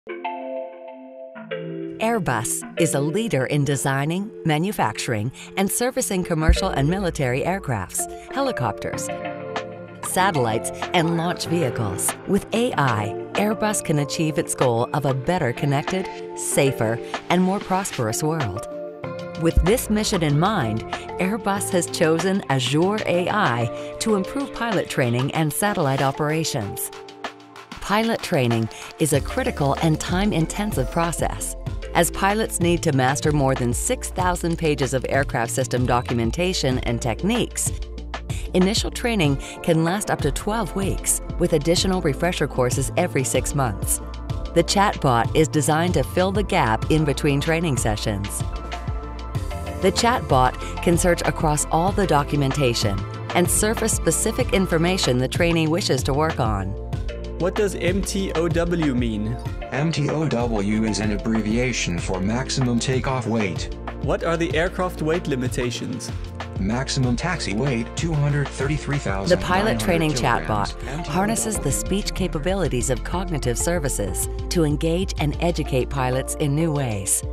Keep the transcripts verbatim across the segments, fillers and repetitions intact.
Airbus is a leader in designing, manufacturing, and servicing commercial and military aircrafts, helicopters, satellites, and launch vehicles. With A I, Airbus can achieve its goal of a better connected, safer, and more prosperous world. With this mission in mind, Airbus has chosen Azure A I to improve pilot training and satellite operations. Pilot training is a critical and time-intensive process, as pilots need to master more than six thousand pages of aircraft system documentation and techniques. Initial training can last up to twelve weeks, with additional refresher courses every six months. The chatbot is designed to fill the gap in between training sessions. The chatbot can search across all the documentation and surface specific information the trainee wishes to work on. What does M T O W mean? M T O W is an abbreviation for maximum takeoff weight. What are the aircraft weight limitations? Maximum taxi weight two hundred thirty-three thousand. The pilot training chatbot harnesses the speech capabilities of cognitive services to engage and educate pilots in new ways.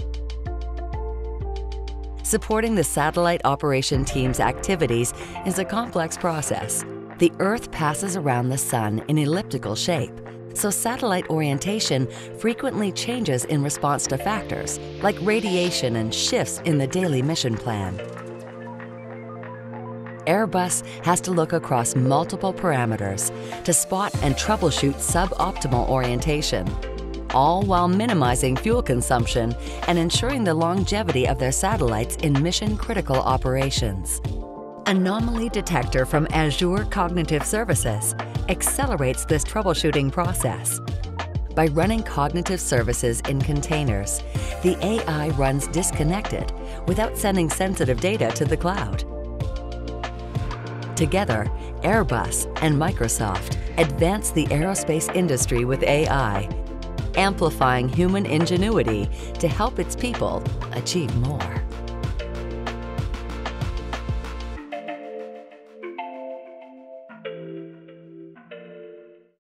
Supporting the satellite operation team's activities is a complex process. The Earth passes around the Sun in elliptical shape, so satellite orientation frequently changes in response to factors like radiation and shifts in the daily mission plan. Airbus has to look across multiple parameters to spot and troubleshoot suboptimal orientation, all while minimizing fuel consumption and ensuring the longevity of their satellites in mission-critical operations. Anomaly Detector from Azure Cognitive Services accelerates this troubleshooting process. By running cognitive services in containers, the A I runs disconnected without sending sensitive data to the cloud. Together, Airbus and Microsoft advance the aerospace industry with A I, amplifying human ingenuity to help its people achieve more.